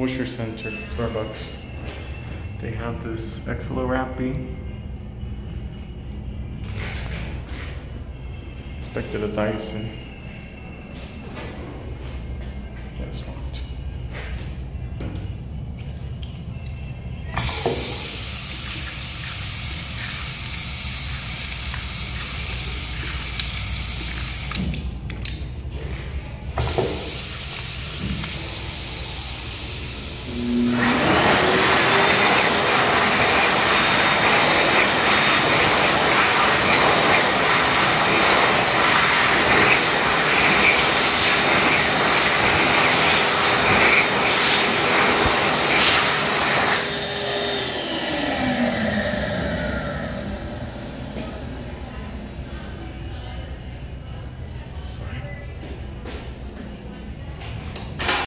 Moisture Center, Starbucks. They have this Exolo Wrappy. Back to the Dyson.